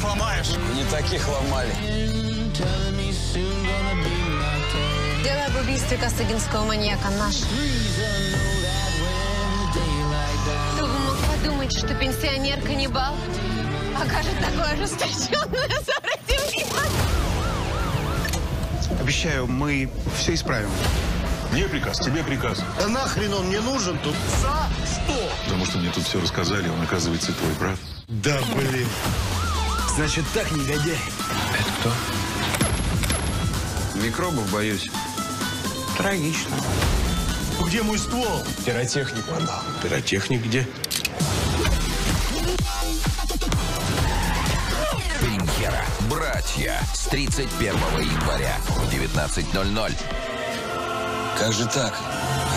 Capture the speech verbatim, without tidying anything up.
ломаешь. Не таких ломали. Дело об убийстве косыгинского маньяка наш. Кто бы мог подумать, что пенсионер-каннибал окажет такое ожесточенное сопротивление. Обещаю, мы все исправим. Мне приказ, тебе приказ. Да нахрен он мне нужен тут? За что? Потому что мне тут все рассказали, он, оказывается, твой брат. Да блин. Значит так, негодяй. Это кто? Микробов боюсь. Трагично. Где мой ствол? Пиротехник отдал. Пиротехник где? Премьера «Братья» с тридцать первого января в девятнадцать ноль ноль. Как же так?